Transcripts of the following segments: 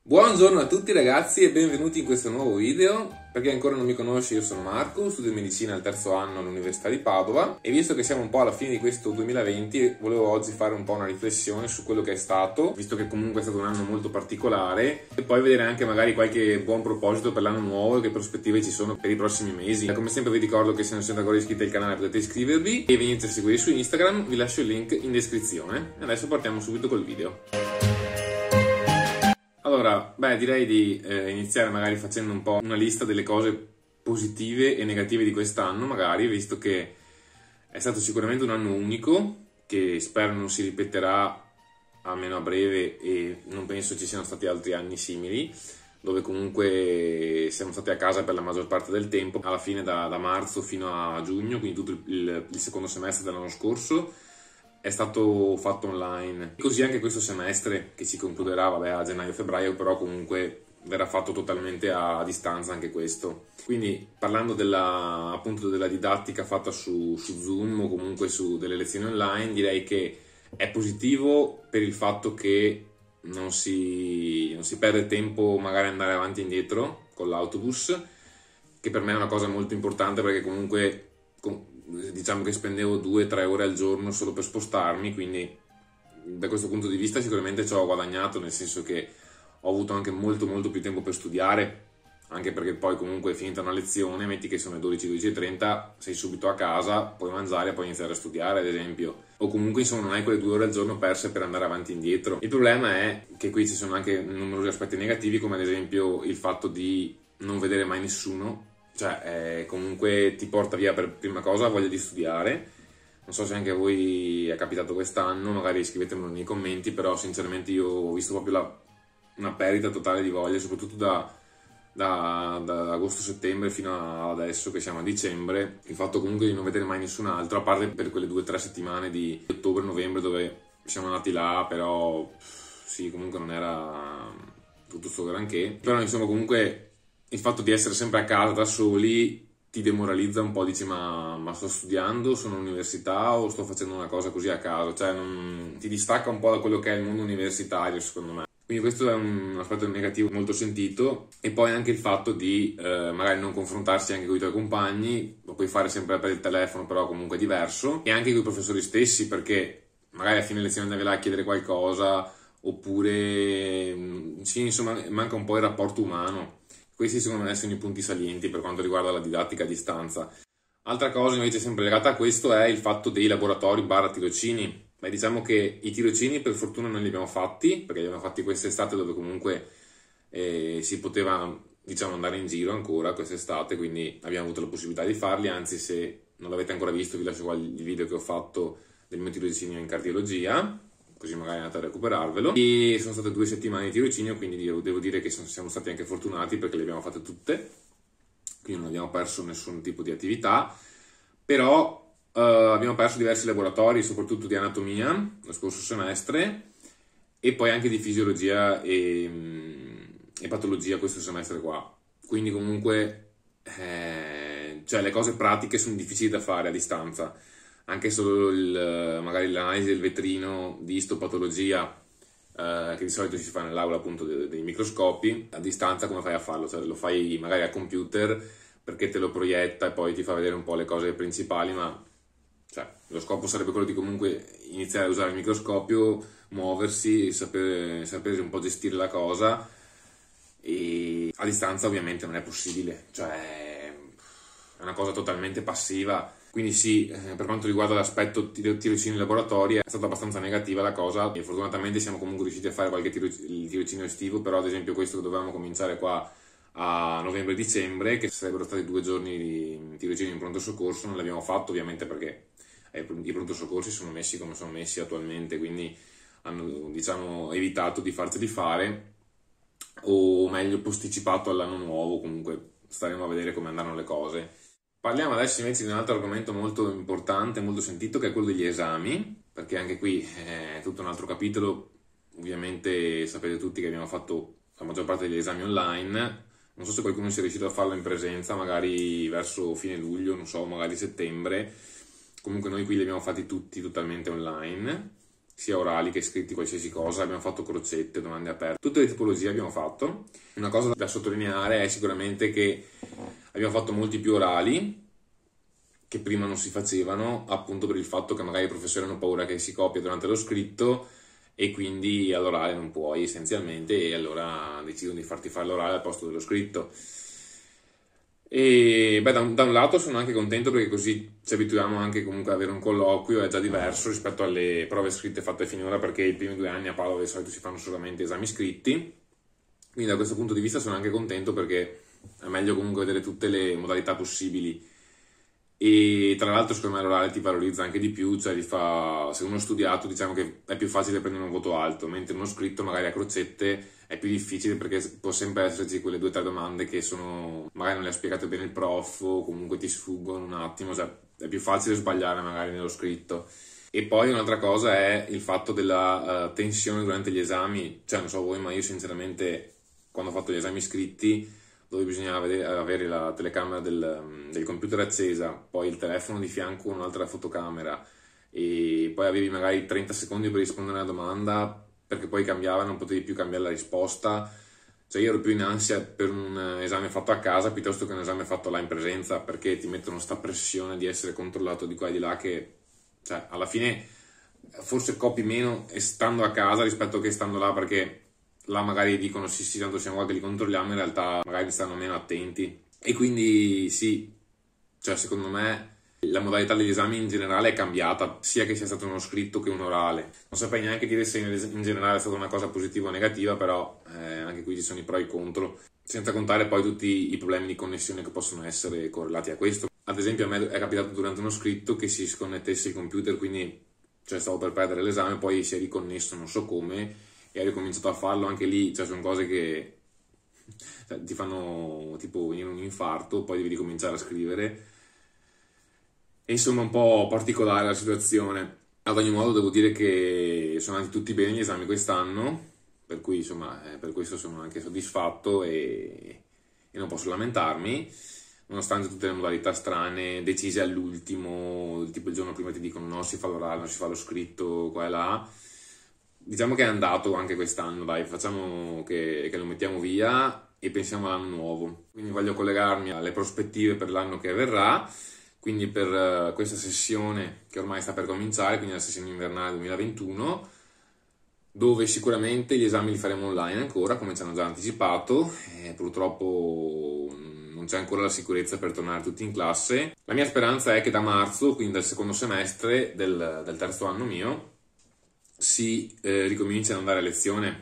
Buongiorno a tutti ragazzi e benvenuti in questo nuovo video. Per chi ancora non mi conosce, io sono Marco, studio medicina al terzo anno all'Università di Padova e visto che siamo un po' alla fine di questo 2020 volevo oggi fare un po' una riflessione su quello che è stato, visto che comunque è stato un anno molto particolare, e poi vedere anche magari qualche buon proposito per l'anno nuovo e che prospettive ci sono per i prossimi mesi. Come sempre vi ricordo che se non siete ancora iscritti al canale potete iscrivervi e venite a seguire su Instagram, vi lascio il link in descrizione. Adesso partiamo subito col video. Allora, direi di iniziare magari facendo un po' una lista delle cose positive e negative di quest'anno, magari, visto che è stato sicuramente un anno unico, che spero non si ripeterà almeno a breve e non penso ci siano stati altri anni simili, dove comunque siamo stati a casa per la maggior parte del tempo, alla fine da marzo fino a giugno, quindi tutto il secondo semestre dell'anno scorso è stato fatto online. Così anche questo semestre, che si concluderà a gennaio-febbraio, però comunque verrà fatto totalmente a distanza anche questo. Quindi parlando appunto della didattica fatta su Zoom o comunque su delle lezioni online, direi che è positivo per il fatto che non si perde tempo magari andare avanti e indietro con l'autobus, che per me è una cosa molto importante perché comunque diciamo che spendevo 2-3 ore al giorno solo per spostarmi, quindi da questo punto di vista sicuramente ci ho guadagnato, nel senso che ho avuto anche molto più tempo per studiare, anche perché poi comunque finita una lezione, metti che sono le 12-12:30, sei subito a casa, puoi mangiare e poi iniziare a studiare ad esempio, o comunque insomma non hai quelle 2 ore al giorno perse per andare avanti e indietro. Il problema è che qui ci sono anche numerosi aspetti negativi, come ad esempio il fatto di non vedere mai nessuno, cioè comunque ti porta via per prima cosa voglia di studiare. Non so se anche a voi è capitato quest'anno, magari scrivetemelo nei commenti, però sinceramente io ho visto proprio una perdita totale di voglia, soprattutto da agosto-settembre fino ad adesso che siamo a dicembre, il fatto comunque di non vedere mai nessun altro, a parte per quelle 2-3 settimane di ottobre-novembre dove siamo andati là, però sì, comunque non era tutto sto granché, però insomma comunque il fatto di essere sempre a casa da soli ti demoralizza un po', dici ma sto studiando, sono all'università o sto facendo una cosa così a caso, cioè ti distacca un po' da quello che è il mondo universitario secondo me. Quindi questo è un aspetto negativo molto sentito, e poi anche il fatto di magari non confrontarsi anche con i tuoi compagni, lo puoi fare sempre per il telefono però comunque è diverso, e anche con i professori stessi, perché magari a fine lezione andavi là a chiedere qualcosa, oppure sì, insomma manca un po' il rapporto umano. Questi secondo me sono i punti salienti per quanto riguarda la didattica a distanza. Altra cosa invece sempre legata a questo è il fatto dei laboratori / tirocini. Diciamo che i tirocini per fortuna non li abbiamo fatti, perché li abbiamo fatti quest'estate dove comunque si poteva diciamo andare in giro ancora quest'estate, quindi abbiamo avuto la possibilità di farli, anzi se non l'avete ancora visto vi lascio qua il video che ho fatto del mio tirocinio in cardiologia, così magari andate a recuperarvelo. E sono state 2 settimane di tirocinio, quindi devo dire che siamo stati anche fortunati perché le abbiamo fatte tutte, quindi non abbiamo perso nessun tipo di attività, però abbiamo perso diversi laboratori, soprattutto di anatomia lo scorso semestre, e poi anche di fisiologia e patologia questo semestre qua. Quindi comunque cioè le cose pratiche sono difficili da fare a distanza. Anche solo magari l'analisi del vetrino di istopatologia, che di solito si fa nell'aula appunto dei microscopi, a distanza come fai a farlo? Cioè lo fai magari a computer perché te lo proietta e poi ti fa vedere un po' le cose principali, ma cioè, lo scopo sarebbe quello di comunque iniziare a usare il microscopio, muoversi, sapere un po' gestire la cosa, e a distanza ovviamente non è possibile, cioè è una cosa totalmente passiva. Quindi sì, per quanto riguarda l'aspetto tirocini in laboratorio è stata abbastanza negativa la cosa, e fortunatamente siamo comunque riusciti a fare qualche tirocinio estivo, però ad esempio questo che dovevamo cominciare qua a novembre-dicembre, che sarebbero stati 2 giorni di tirocinio in pronto soccorso, non l'abbiamo fatto ovviamente perché i pronto soccorsi sono messi come sono messi attualmente, quindi hanno diciamo evitato di farceli fare, o meglio posticipato all'anno nuovo. Comunque staremo a vedere come andranno le cose. Parliamo adesso invece di un altro argomento molto importante, molto sentito, che è quello degli esami, perché anche qui è tutto un altro capitolo. Ovviamente sapete tutti che abbiamo fatto la maggior parte degli esami online, non so se qualcuno sia riuscito a farlo in presenza, magari verso fine luglio, non so, magari settembre. Comunque noi qui li abbiamo fatti tutti totalmente online, sia orali che scritti, qualsiasi cosa. Abbiamo fatto crocette, domande aperte, tutte le tipologie abbiamo fatto. Una cosa da sottolineare è sicuramente che abbiamo fatto molti più orali, che prima non si facevano, appunto per il fatto che magari i professori hanno paura che si copia durante lo scritto e quindi all'orale non puoi essenzialmente, e allora decidono di farti fare l'orale al posto dello scritto. E beh, da un lato sono anche contento perché così ci abituiamo anche comunque ad avere un colloquio, è già diverso rispetto alle prove scritte fatte finora, perché i primi 2 anni a Padova di solito si fanno solamente esami scritti. Quindi da questo punto di vista sono anche contento perché è meglio comunque vedere tutte le modalità possibili. E tra l'altro secondo me l'orale ti valorizza anche di più, cioè se uno è studiato diciamo che è più facile prendere un voto alto, mentre uno scritto magari a crocette è più difficile perché può sempre esserci quelle 2 o 3 domande che sono magari non le ha spiegate bene il prof o comunque ti sfuggono un attimo, cioè è più facile sbagliare magari nello scritto. E poi un'altra cosa è il fatto della tensione durante gli esami, cioè non so voi, ma io sinceramente quando ho fatto gli esami scritti, dove bisognava avere la telecamera del computer accesa, poi il telefono di fianco con un'altra fotocamera, e poi avevi magari 30 secondi per rispondere a una domanda, perché poi cambiava, non potevi più cambiare la risposta. Cioè io ero più in ansia per un esame fatto a casa piuttosto che un esame fatto là in presenza, perché ti mettono sta pressione di essere controllato di qua e di là che, cioè, alla fine forse copi meno stando a casa rispetto che stando là, perché là magari dicono sì sì tanto siamo qua che li controlliamo, in realtà magari stanno meno attenti. E quindi sì, cioè secondo me la modalità degli esami in generale è cambiata, sia che sia stato uno scritto che un orale. Non saprei neanche dire se in generale è stata una cosa positiva o negativa, però anche qui ci sono i pro e i contro, senza contare poi tutti i problemi di connessione che possono essere correlati a questo. Ad esempio a me è capitato durante uno scritto che si sconnettesse il computer, quindi cioè, stavo per perdere l'esame, poi si è riconnesso non so come e ho ricominciato a farlo. Anche lì, cioè, sono cose che ti fanno tipo venire un infarto, poi devi ricominciare a scrivere. E insomma, un po' particolare la situazione. Ad ogni modo, devo dire che sono andati tutti bene gli esami quest'anno, per cui insomma, per questo sono anche soddisfatto e non posso lamentarmi, nonostante tutte le modalità strane decise all'ultimo, tipo il giorno prima ti dicono no, si fa l'orale, non si fa lo scritto, qua e là. Diciamo che è andato anche quest'anno, dai, facciamo che lo mettiamo via e pensiamo all'anno nuovo. Quindi voglio collegarmi alle prospettive per l'anno che verrà, quindi per questa sessione che ormai sta per cominciare, quindi la sessione invernale 2021, dove sicuramente gli esami li faremo online ancora, come ci hanno già anticipato. Purtroppo non c'è ancora la sicurezza per tornare tutti in classe. La mia speranza è che da marzo, quindi dal secondo semestre del terzo anno mio, si ricomincia ad andare a lezione.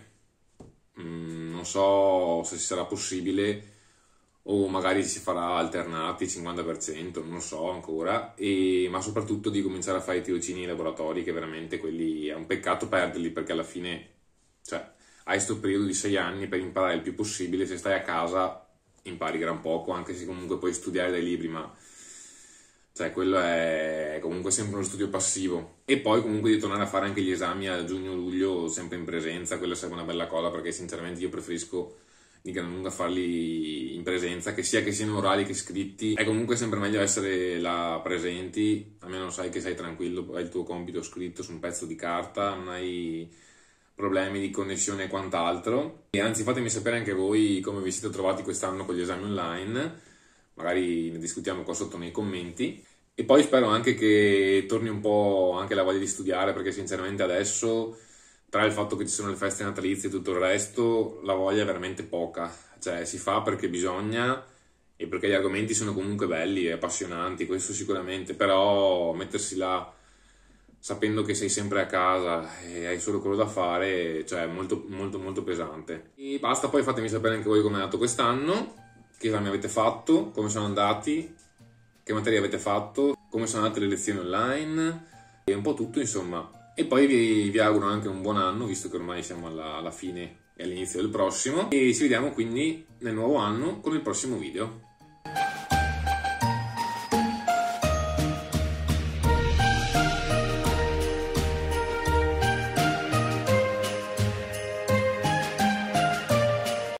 Non so se sarà possibile o magari si farà alternati 50%, non lo so ancora, ma soprattutto di cominciare a fare i tirocini in laboratori, che veramente quelli è un peccato perderli, perché alla fine cioè, hai questo periodo di 6 anni per imparare il più possibile. Se stai a casa impari gran poco, anche se comunque puoi studiare dai libri, ma cioè, quello è comunque sempre uno studio passivo. E poi comunque di tornare a fare anche gli esami a giugno-luglio sempre in presenza, quella sarebbe una bella cosa, perché sinceramente io preferisco di gran lunga farli in presenza, che siano orali che scritti. È comunque sempre meglio essere là presenti, almeno sai che sei tranquillo, hai il tuo compito scritto su un pezzo di carta, non hai problemi di connessione e quant'altro. E anzi, fatemi sapere anche voi come vi siete trovati quest'anno con gli esami online, magari ne discutiamo qua sotto nei commenti. E poi spero anche che torni un po' anche la voglia di studiare, perché sinceramente adesso, tra il fatto che ci sono le feste natalizie e tutto il resto, la voglia è veramente poca. Cioè si fa perché bisogna e perché gli argomenti sono comunque belli e appassionanti, questo sicuramente, però mettersi là sapendo che sei sempre a casa e hai solo quello da fare, cioè è molto molto molto pesante. E basta, poi fatemi sapere anche voi come è andato quest'anno, che esami avete fatto, come sono andati, che materie avete fatto, come sono andate le lezioni online e un po' tutto insomma. E poi vi auguro anche un buon anno, visto che ormai siamo alla fine e all'inizio del prossimo, e ci vediamo quindi nel nuovo anno con il prossimo video.